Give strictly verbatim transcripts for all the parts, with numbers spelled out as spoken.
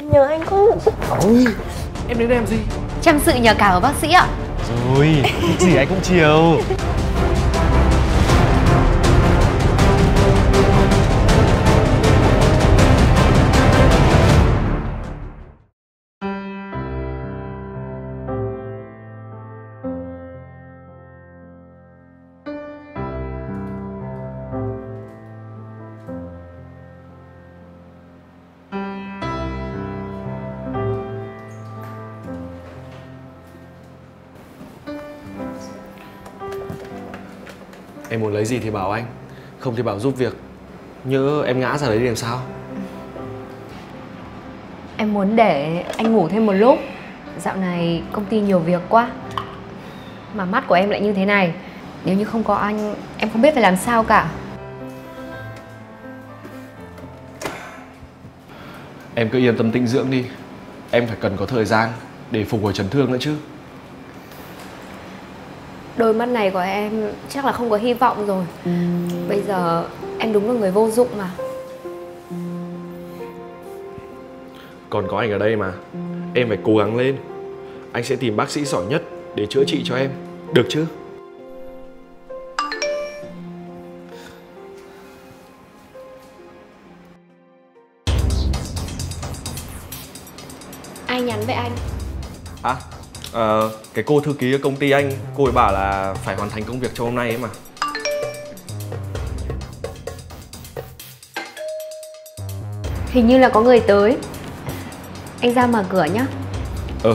Nhờ anh không. Ôi, em đến đây làm gì? Chăm sự nhờ cả của bác sĩ ạ. Rồi, cái gì anh cũng chiều. Em muốn lấy gì thì bảo anh, không thì bảo giúp việc. Nhớ em ngã ra đấy thì làm sao? Em muốn để anh ngủ thêm một lúc. Dạo này công ty nhiều việc quá. Mà mắt của em lại như thế này. Nếu như không có anh, em không biết phải làm sao cả. Em cứ yên tâm tĩnh dưỡng đi. Em phải cần có thời gian để phục hồi chấn thương nữa chứ. Đôi mắt này của em chắc là không có hy vọng rồi. Bây giờ em đúng là người vô dụng mà. Còn có anh ở đây mà. Em phải cố gắng lên. Anh sẽ tìm bác sĩ giỏi nhất để chữa trị cho em. Được chứ? Ai nhắn với anh? À, ờ, cái cô thư ký ở công ty anh, cô ấy bảo là phải hoàn thành công việc cho hôm nay ấy mà. Hình như là có người tới. Anh ra mở cửa nhá. Ờ.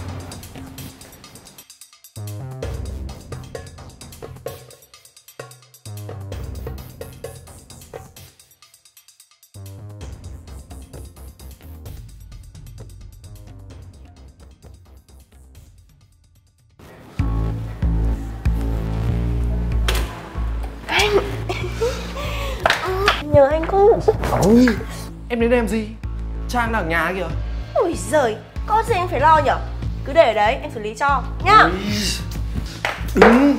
Nhờ anh không. Ôi, em đến đây làm gì? Trang đang ở nhà kìa. Ôi giời, có gì anh phải lo nhở? Cứ để ở đấy, em xử lý cho nhá. Ôi, đừng.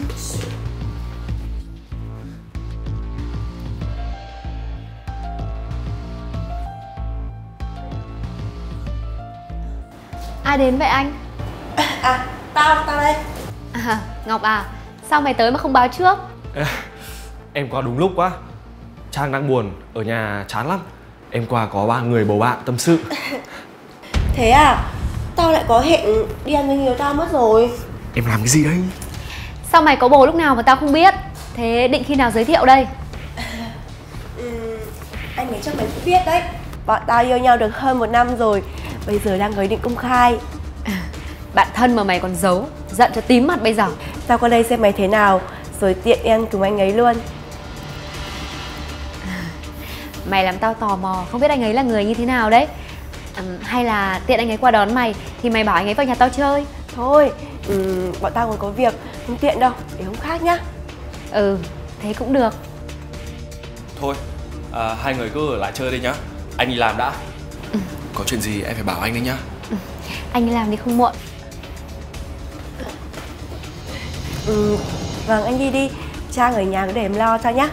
Ai đến vậy anh? À, tao, tao đây. À, Ngọc à, sao mày tới mà không báo trước? À, em qua đúng lúc quá. Trang đang buồn, ở nhà chán lắm. Em qua có ba người bầu bạn tâm sự. Thế à? Tao lại có hẹn đi ăn với người tao mất rồi. Em làm cái gì đấy? Sao mày có bồ lúc nào mà tao không biết? Thế định khi nào giới thiệu đây? Ừ, anh ấy chắc mày cũng biết đấy. Bọn tao yêu nhau được hơn một năm rồi. Bây giờ đang có ý định công khai. Bạn thân mà mày còn giấu, giận cho tím mặt bây giờ. Tao qua đây xem mày thế nào, rồi tiện em cùng anh ấy luôn. Mày làm tao tò mò, không biết anh ấy là người như thế nào đấy. À, hay là tiện anh ấy qua đón mày thì mày bảo anh ấy vào nhà tao chơi. Thôi, ừ, bọn tao còn có việc, không tiện đâu, để hôm khác nhá. Ừ, thế cũng được. Thôi, à, hai người cứ ở lại chơi đi nhá. Anh đi làm đã. Ừ. Có chuyện gì em phải bảo anh đấy nhá. Ừ. Anh đi làm đi không muộn. Ừ, vâng anh đi đi. Trang ở nhà cứ để em lo cho nhá.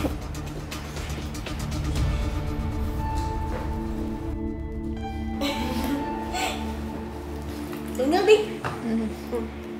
Uống nước đi. Ừ. Ừ.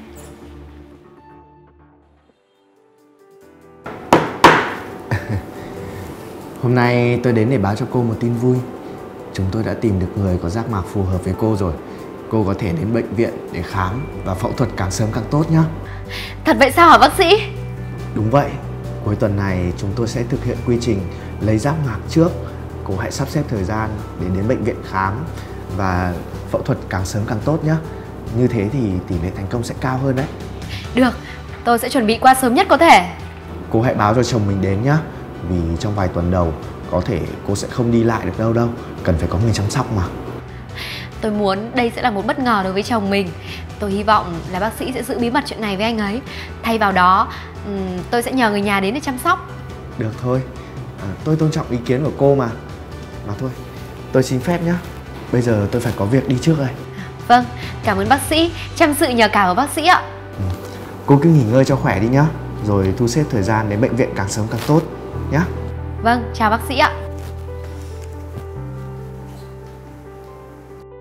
Hôm nay tôi đến để báo cho cô một tin vui. Chúng tôi đã tìm được người có giác mạc phù hợp với cô rồi. Cô có thể đến bệnh viện để khám và phẫu thuật càng sớm càng tốt nhé. Thật vậy sao hả bác sĩ? Đúng vậy. Cuối tuần này chúng tôi sẽ thực hiện quy trình lấy giác mạc trước. Cô hãy sắp xếp thời gian để đến bệnh viện khám và phẫu thuật càng sớm càng tốt nhé. Như thế thì tỷ lệ thành công sẽ cao hơn đấy. Được, tôi sẽ chuẩn bị qua sớm nhất có thể. Cô hãy báo cho chồng mình đến nhé. Vì trong vài tuần đầu có thể cô sẽ không đi lại được đâu đâu. Cần phải có người chăm sóc mà. Tôi muốn đây sẽ là một bất ngờ đối với chồng mình. Tôi hy vọng là bác sĩ sẽ giữ bí mật chuyện này với anh ấy. Thay vào đó, tôi sẽ nhờ người nhà đến để chăm sóc. Được thôi, à, tôi tôn trọng ý kiến của cô mà. Mà thôi, tôi xin phép nhé. Bây giờ tôi phải có việc đi trước rồi. Vâng, cảm ơn bác sĩ. Chăm sự nhờ cả của bác sĩ ạ. Ừ. Cô cứ nghỉ ngơi cho khỏe đi nhá. Rồi thu xếp thời gian đến bệnh viện càng sớm càng tốt nhá. Vâng, chào bác sĩ ạ.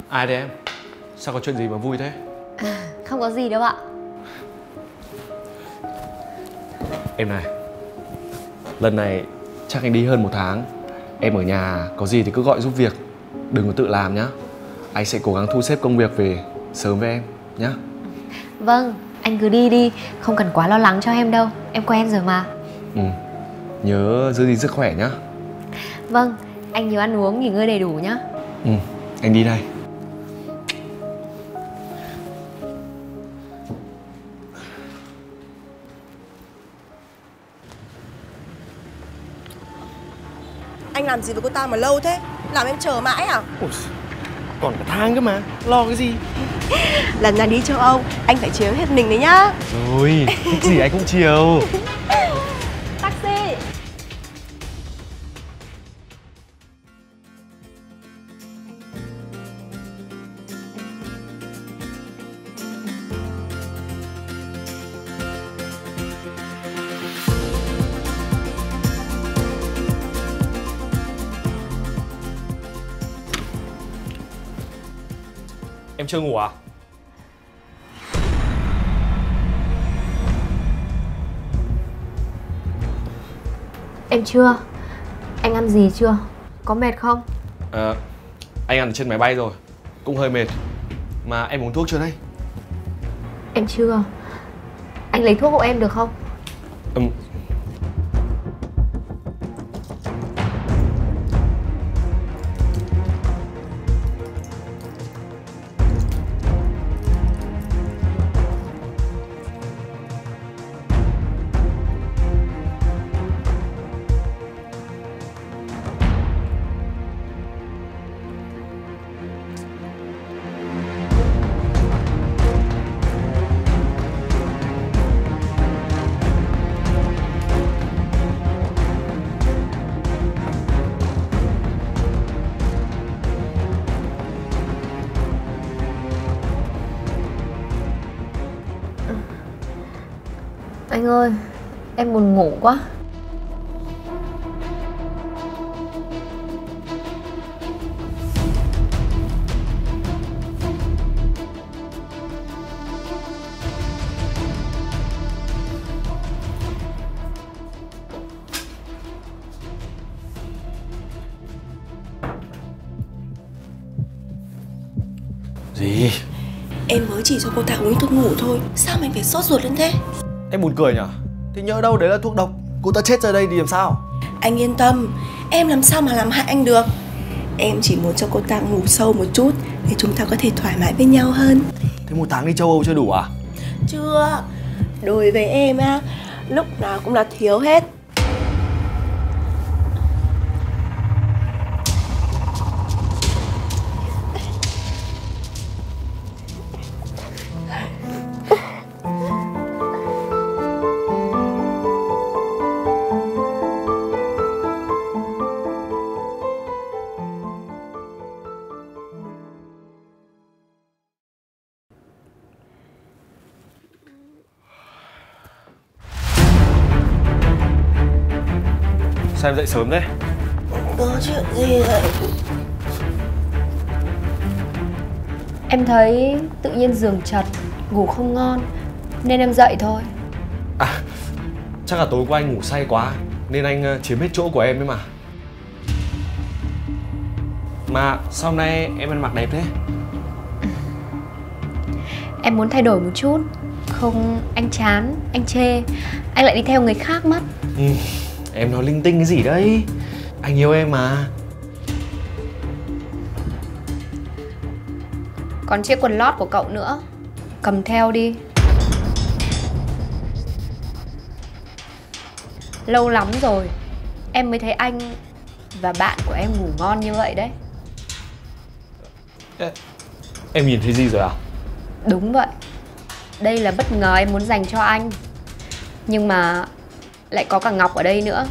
Ai đấy em? Sao có chuyện gì mà vui thế? À, không có gì đâu ạ. Em này, lần này chắc anh đi hơn một tháng. Em ở nhà có gì thì cứ gọi giúp việc, đừng có tự làm nhá. Anh sẽ cố gắng thu xếp công việc về sớm với em nhá. Vâng, anh cứ đi đi, không cần quá lo lắng cho em đâu. Em quen rồi mà. Ừ, nhớ giữ gìn sức khỏe nhá. Vâng, anh nhớ ăn uống, nghỉ ngơi đầy đủ nhá. Ừ, anh đi đây. Anh làm gì với cô ta mà lâu thế? Làm em chờ mãi à? Ôi, còn cả tháng cơ mà, lo cái gì? Lần này đi châu Âu, anh phải chiếu hết mình đấy nhá. Rồi, thích gì anh cũng chiều. Taxi. Em chưa ngủ à? Em chưa. Anh ăn gì chưa? Có mệt không? À, anh ăn ở trên máy bay rồi, cũng hơi mệt. Mà em uống thuốc chưa đây? Em chưa. Anh lấy thuốc hộ em được không? Ừ. Anh ơi, em buồn ngủ quá. Gì? Em mới chỉ cho cô ta uống thuốc ngủ thôi, sao mà anh phải sốt ruột lên thế? Em buồn cười nhở? Thế nhỡ đâu đấy là thuốc độc, cô ta chết ra đây thì làm sao? Anh yên tâm, em làm sao mà làm hại anh được. Em chỉ muốn cho cô ta ngủ sâu một chút để chúng ta có thể thoải mái với nhau hơn. Thế một tháng đi châu Âu chưa đủ à? Chưa, đối với em á, lúc nào cũng là thiếu hết. Sao em dậy sớm thế? Có chuyện gì vậy? Em thấy tự nhiên giường chật, ngủ không ngon, nên em dậy thôi. À, chắc là tối qua anh ngủ say quá nên anh uh, chiếm hết chỗ của em ấy mà. Mà sau này em ăn mặc đẹp thế? Em muốn thay đổi một chút. Không, anh chán, anh chê, anh lại đi theo người khác mất. Ừ, em nói linh tinh cái gì đấy? Anh yêu em mà. Còn chiếc quần lót của cậu nữa, cầm theo đi. Lâu lắm rồi em mới thấy anh và bạn của em ngủ ngon như vậy đấy. Ê, em nhìn thấy gì rồi à? Đúng vậy. Đây là bất ngờ em muốn dành cho anh. Nhưng mà lại có cả Ngọc ở đây nữa.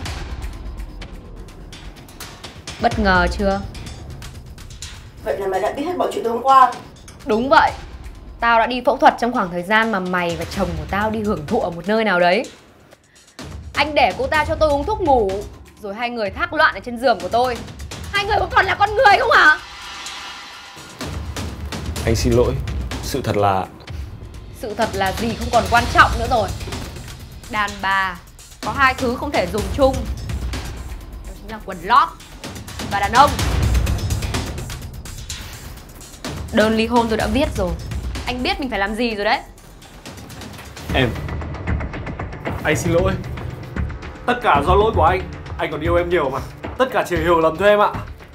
Bất ngờ chưa? Vậy là mày đã biết hết mọi chuyện từ hôm qua. Đúng vậy. Tao đã đi phẫu thuật trong khoảng thời gian mà mày và chồng của tao đi hưởng thụ ở một nơi nào đấy. Anh để cô ta cho tôi uống thuốc ngủ, rồi hai người thác loạn ở trên giường của tôi. Hai người có còn là con người không hả? Anh xin lỗi. Sự thật là... Sự thật là gì không còn quan trọng nữa rồi. Đàn bà có hai thứ không thể dùng chung, đó chính là quần lót và đàn ông. Đơn ly hôn tôi đã viết rồi. Anh biết mình phải làm gì rồi đấy. Em... Anh xin lỗi. Tất cả do lỗi của anh. Anh còn yêu em nhiều mà. Tất cả chỉ hiểu lầm thôi em ạ.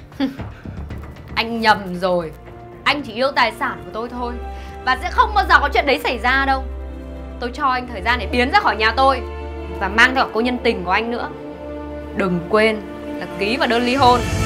Anh nhầm rồi. Anh chỉ yêu tài sản của tôi thôi, và sẽ không bao giờ có chuyện đấy xảy ra đâu. Tôi cho anh thời gian để biến ra khỏi nhà tôi, và mang theo cả cô nhân tình của anh nữa. Đừng quên là ký vào đơn ly hôn.